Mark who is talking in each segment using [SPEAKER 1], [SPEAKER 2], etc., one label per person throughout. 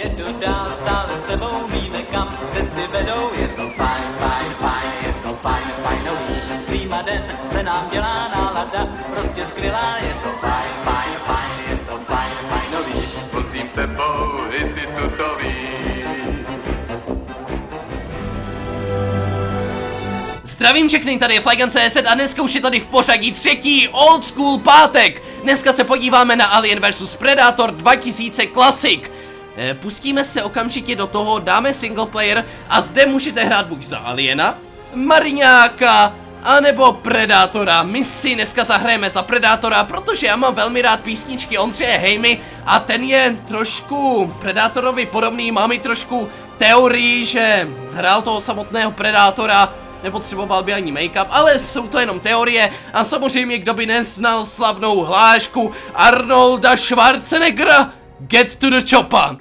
[SPEAKER 1] Jedu dál, stále s tebou víme kam cesty vedou. Je to fajn, fajn, fajn, je to fajn, fajnový. Klíma den se nám dělá nálada, prostě skvělá. Je to fajn, fajn, fajn, je to fajn, fajnový. Vozím sebou i ty tutový.
[SPEAKER 2] Zdravím všechny, tady je Flygun.cz a dneska už je tady v pořadí třetí Old School pátek. Dneska se podíváme na Alien vs Predator 2000 Classic. Pustíme se okamžitě do toho, dáme single player a zde můžete hrát buď za Aliena, Mariňáka, anebo Predátora. My si dneska zahrajeme za Predátora, protože já mám velmi rád písničky Ondřeje Hejmy a ten je trošku Predátorovi podobný, mám i trošku teorii, že hrál toho samotného Predátora, nepotřeboval by ani make-up, ale jsou to jenom teorie a samozřejmě kdo by neznal slavnou hlášku Arnolda Schwarzeneggera, get to the chopper!
[SPEAKER 3] Run!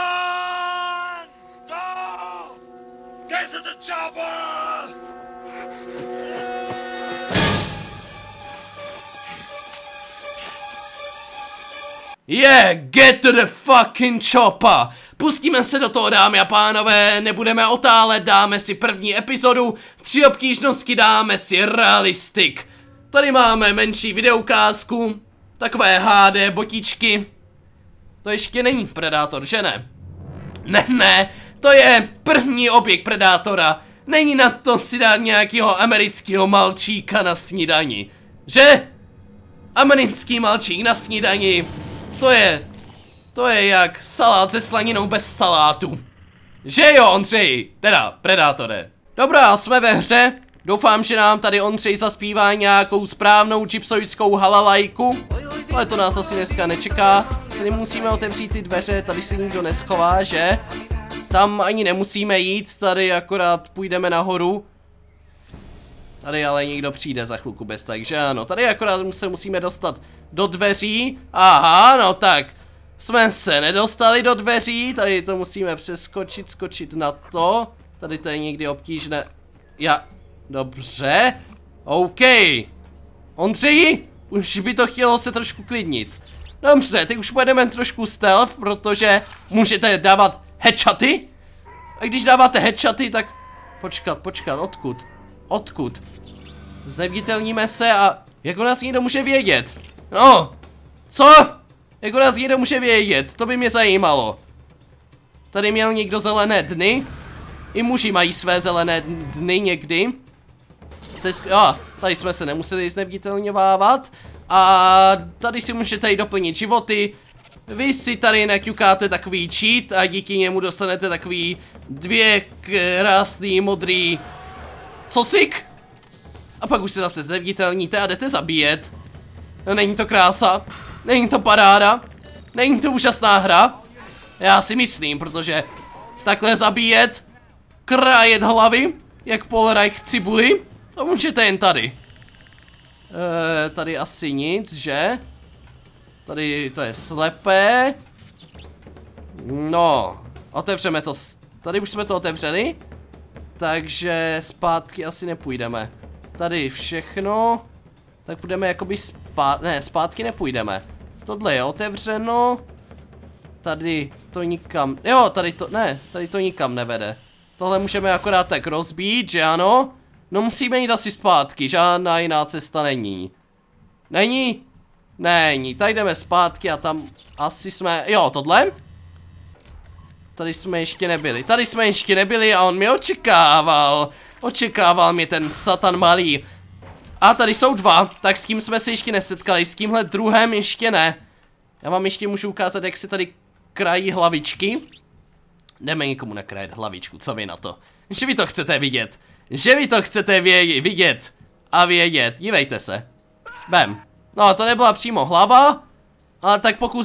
[SPEAKER 3] Go! Get to the chopper!
[SPEAKER 2] Yeah, get to the fucking chopper! Pustíme se do toho, dámy a pánové, nebudeme otálet, dáme si první epizodu, 3 obtížnosti, dáme si realistik. Tady máme menší videoukázku, takové HD botičky. To ještě není Predátor, že ne? Ne, to je první objekt Predátora. Není na to si dát nějakého amerického malčíka na snídani. Že? Americký malčík na snídani, to je jak salát se slaninou bez salátu. Že jo, Ondřej? Teda, Predátore. Dobrá, jsme ve hře. Doufám, že nám tady Ondřej zaspívá nějakou správnou gypsoickou halalajku. Ale to nás asi dneska nečeká. Tady musíme otevřít ty dveře, tady se nikdo neschová, že? Tam ani nemusíme jít, tady akorát půjdeme nahoru. Tady ale někdo přijde za chvilku bez, takže ano. Tady akorát se musíme dostat do dveří. Aha, no tak. Jsme se nedostali do dveří, tady to musíme přeskočit, skočit na to. Tady to je někdy obtížné. Dobře. OK. Ondřeji, už by to chtělo se trošku klidnit. Dobře, teď už pojedeme trošku stealth, protože můžete dávat headshoty. A když dáváte headshoty, tak... Počkat, odkud? Zneviditelníme se a... Jak o nás někdo může vědět? No, co? Jak o nás někdo může vědět? To by mě zajímalo. Tady měl někdo zelené dny. I muži mají své zelené dny někdy. Tady jsme se nemuseli zneviditelňovávat. A tady si můžete i doplnit životy. Vy si tady naťukáte takový cheat a díky němu dostanete takový 2 krásný modrý cosik. A pak už se zase zneviditelníte a jdete zabíjet. No, není to krása? Není to paráda? Není to úžasná hra? Já si myslím, protože takhle zabíjet, krájet hlavy, jak Paul Reich cibuli, to můžete jen tady. Tady asi nic, že? Tady to je slepé. No, otevřeme to. Tady už jsme to otevřeli. Takže zpátky asi nepůjdeme. Tady všechno. Tak půjdeme jakoby zpátky nepůjdeme. Tohle je otevřeno. Tady to nikam, jo, tady to nikam nevede. Tohle můžeme akorát tak rozbít, že ano? No musíme jít asi zpátky, žádná jiná cesta není. Není? Není, tady jdeme zpátky a tam asi jsme, jo, tohle? Tady jsme ještě nebyli a on mě očekával mě ten satan malý. A tady jsou 2, tak s kým jsme se ještě nesetkali, s tímhle druhem ještě ne. Já vám ještě můžu ukázat, jak se tady krají hlavičky. Jdeme někomu nakrájet hlavičku, co vy na to? Že vy to chcete vidět. Vidět a vědět, dívejte se. Bam. No, to nebyla přímo hlava, ale tak pokus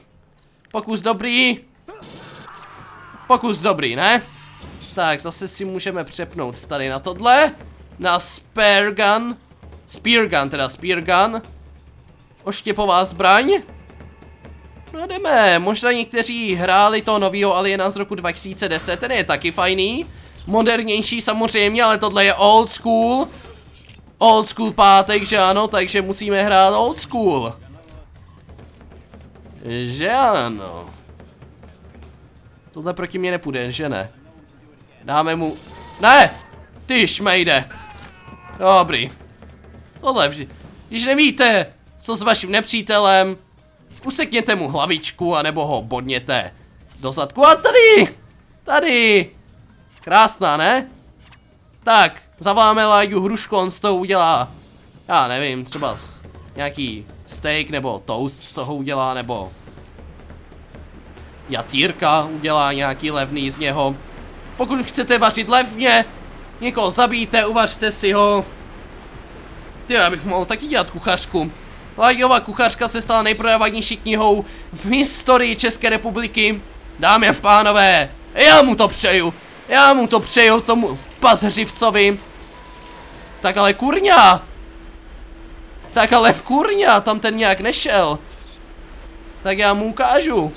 [SPEAKER 2] dobrý, ne? Tak, zase si můžeme přepnout tady na tohle. Na spear gun. Oštěpová zbraň. No jdeme, možná někteří hráli toho novýho Aliena z roku 2010, ten je taky fajný. Modernější samozřejmě, ale tohle je old school. Old school pátek, že ano, takže musíme hrát old school. Že ano. Tohle proti mě nepůjde, že ne? Dáme mu... Ne! Ty šmejde! Dobrý. Tohle vždy... Když nevíte, co s vaším nepřítelem, usekněte mu hlavičku, anebo ho bodněte do zadku. A tady! Tady! Krásná, ne? Tak, zavoláme Láďu Hrušku, on z toho udělá, já nevím, třeba nějaký steak nebo toast z toho udělá, nebo jatýrka udělá nějaký levný z něho. Pokud chcete vařit levně, někoho zabijte, uvařte si ho. Ty, já bych mohl taky dělat kuchařku. Láďová kuchařka se stala nejprodávanější knihou v historii České republiky. Dámy a pánové, já mu to přeju. Já mu to přeju, tomu paseřivcovi. Tak ale kurňa. Tak ale kurňa, tam ten nějak nešel. Tak já mu ukážu.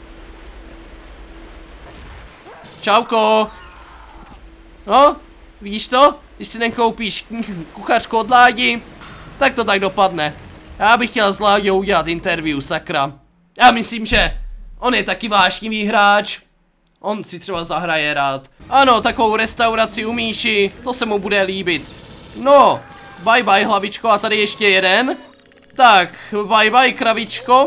[SPEAKER 2] Čauko. No, vidíš to? Když si nekoupíš kuchařku od Ládi, tak to tak dopadne. Já bych chtěl s Láďou udělat interview, sakra. Já myslím, že on je taky vášnivý hráč. On si třeba zahraje rád. Ano, takovou restauraci u Míši, to se mu bude líbit. No, bye bye hlavičko, a tady ještě jeden. Tak, bye bye kravičko.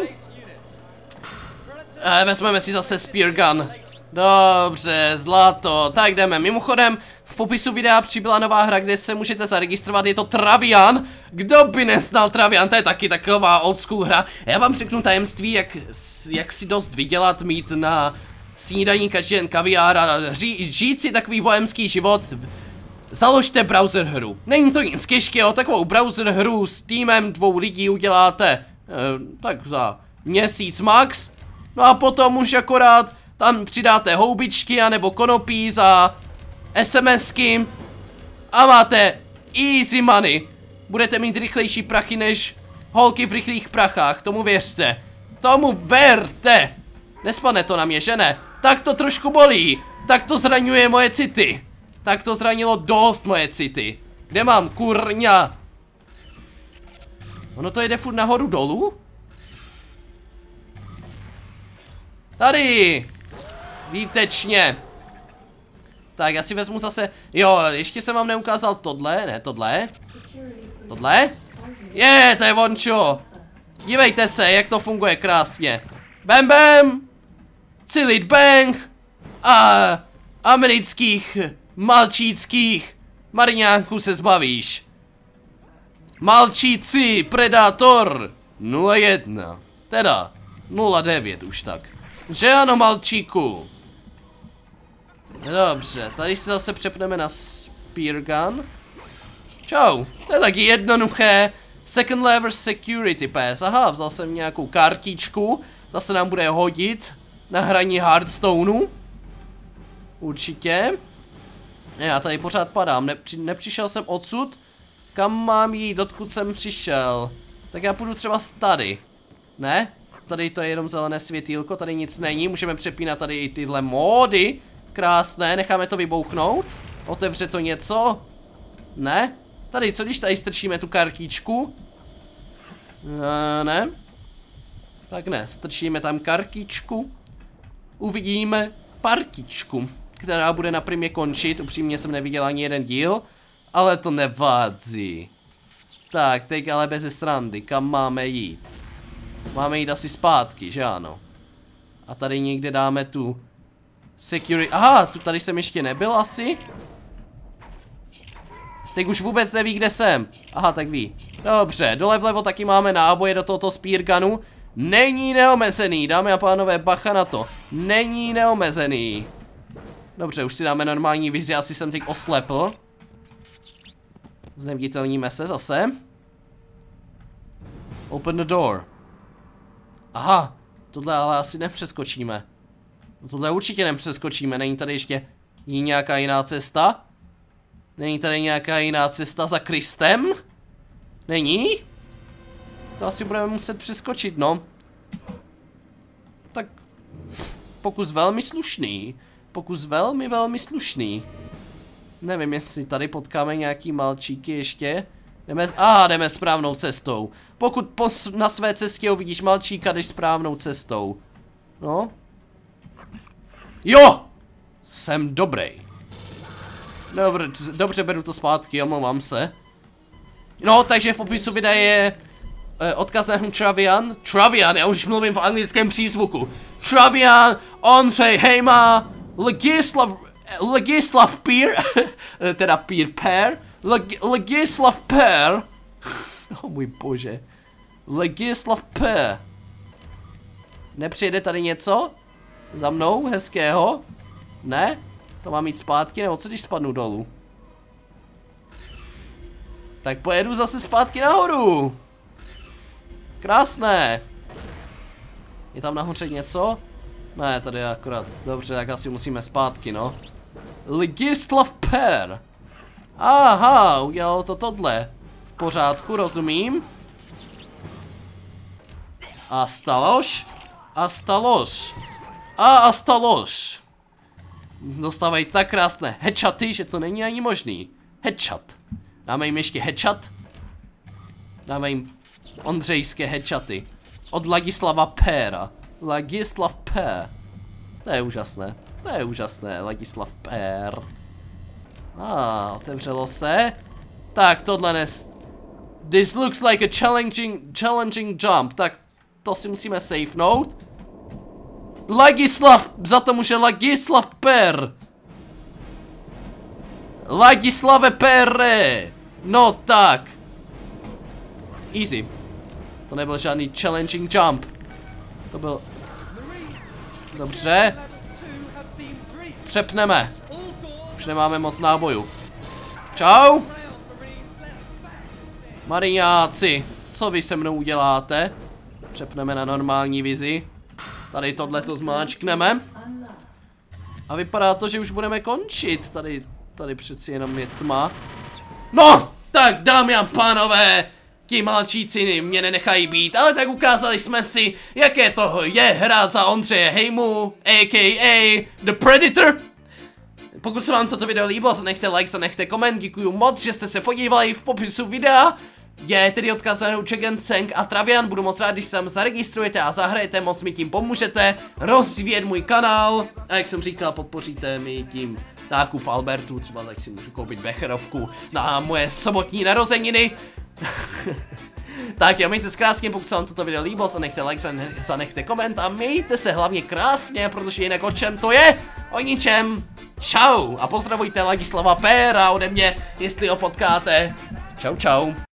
[SPEAKER 2] Vezmeme si zase spear gun. Dobře, zlato, tak jdeme. Mimochodem, v popisu videa přibyla nová hra, kde se můžete zaregistrovat, je to Travian. Kdo by neznal Travian, to je taky taková old school hra. Já vám řeknu tajemství, jak si dost vydělat, mít na snídaní každý den kaviár a žít si takový bohemský život. Založte browser hru. Není to nic těžkého, takovou browser hru s týmem 2 lidí uděláte tak za měsíc max. No a potom už akorát tam přidáte houbičky anebo konopí za SMSky a máte easy money. Budete mít rychlejší prachy než holky v rychlých prachách, tomu věřte. Tomu verte. Nespadne to na mě, že ne? Tak to trošku bolí. Tak to zraňuje moje city. Tak to zranilo dost moje city. Kde mám, kurňa? Ono to jde furt nahoru dolů? Tady. Výtečně. Tak, já si vezmu zase... Jo, ještě jsem vám neukázal tohle, ne, tohle. Tohle? Je, to je vončo. Dívejte se, jak to funguje krásně. Bam bam. Cilit bang. A amerických, malčíckých mariňáků se zbavíš. Malčíci, Predator 01. Teda 09 už tak. Že ano, malčíku. Dobře, tady se zase přepneme na spear gun. Čau, to je taky jednoduché. Second level security pass. Aha, vzal jsem nějakou kartičku. Ta se nám bude hodit na hraní Hearthstoneu. Určitě. Já tady pořád padám, nepřišel jsem odsud. Kam mám jít, odkud jsem přišel? Tak já půjdu třeba tady. Ne? Tady to je jenom zelené světýlko, tady nic není. Můžeme přepínat tady i tyhle módy. Krásné, necháme to vybouchnout. Otevře to něco? Ne? Tady, co když tady strčíme tu kartičku? Ne? Tak ne, strčíme tam kartičku. Uvidíme partičku, která bude na primě končit. Upřímně jsem neviděl ani jeden díl, ale to nevadí. Tak, teď ale bez srandy, kam máme jít? Máme jít asi zpátky, že ano? A tady někde dáme tu security. Aha, tu tady jsem ještě nebyl asi. Teď už vůbec neví, kde jsem. Aha, tak ví. Dobře, dole vlevo taky máme náboje do tohoto spear gunu. Není neomezený, dámy a pánové, bacha na to. Není neomezený. Dobře, už si dáme normální vizi, asi jsem teď oslepl. Zneviditelníme se zase. Open the door. Aha, tohle ale asi nepřeskočíme. Tohle určitě nepřeskočíme, není tady ještě nějaká jiná cesta? Není tady nějaká jiná cesta za Kristem? Není? To asi budeme muset přeskočit, no. Tak pokus velmi slušný. Pokus velmi, velmi slušný. Nevím, jestli tady potkáme nějaký malčíky ještě. Jdeme správnou cestou. Pokud na své cestě uvidíš malčíka, jdeš správnou cestou. No. Jo! Jsem dobrý. Dobře, beru to zpátky, omlouvám se. No, takže v popisu videa je odkaz na Travian. Travian, já už mluvím v anglickém přízvuku. Travian, Ondřej Hejma, Legislav Peer, teda Peer, Legislav Peer. Oh můj bože. Legislav Peer. Nepřijede tady něco? Za mnou? Hezkého? Ne? To mám jít zpátky, nebo co když spadnu dolů? Tak pojedu zase zpátky nahoru. Krásné. Je tam nahoře něco? Ne, tady je akorát. Dobře, tak asi musíme zpátky, no. Legislav Per. Aha, udělalo to tohle. V pořádku, rozumím. A stalož? A stalož. A stalož. Dostávají tak krásné headshoty, že to není ani možný. Headshot. Dáme jim ještě headshot. Dáme jim ondřejské headshoty. Od Legislava Péra. Legislav Pér. To je úžasné. To je úžasné, Legislav Pér. Otevřelo se. Tak, tohle nes... This looks like a challenging jump. Tak, to si musíme safenout. Legislav, za to může Legislav Per. Legislave Pere. No tak. Easy. To nebyl žádný challenging jump. To byl... Dobře. Přepneme. Už nemáme moc nábojů. Čau. Mariňáci, co vy se mnou uděláte? Přepneme na normální vizi. Tady tohleto zmáčkneme. A vypadá to, že už budeme končit. Tady přeci jenom je tma. No, tak dámy a pánové, ti malčíci mě nenechají být, ale tak ukázali jsme si, jaké to je hrát za Ondřeje Hejmu, a.k.a. The Predator. Pokud se vám toto video líbilo, zanechte like, zanechte koment, děkuju moc, že jste se podívali. V popisu videa je tedy odkaz na Chicken Seng a Travian. Budu moc rád, když se tam zaregistrujete a zahrajete, moc mi tím pomůžete rozvíjet můj kanál. A jak jsem říkal, podpoříte mi tím nákup v Albertu, třeba tak si můžu koupit becherovku na moje sobotní narozeniny. Tak jo, mějte se krásně, pokud se vám toto video líbilo, zanechte like, zanechte koment a mějte se hlavně krásně, protože jinak o čem to je? O ničem. Čau a pozdravujte Legislava Péra ode mě, jestli ho potkáte. Čau, čau.